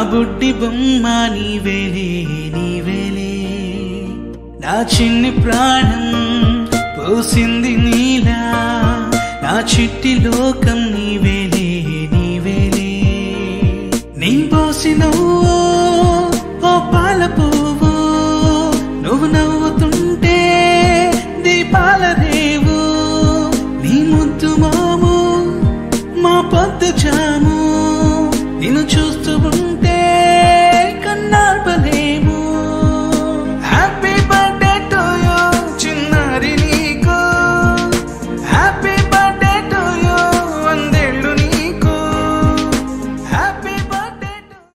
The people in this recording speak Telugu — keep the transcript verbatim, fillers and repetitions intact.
బుడ్డి బొమ్మ నీవేలే నీవేలే నా చిన్ని ప్రాణం పోసింది నీలా నా చిట్టి లోకం నీవేలే నీవేలే నీ పోసిన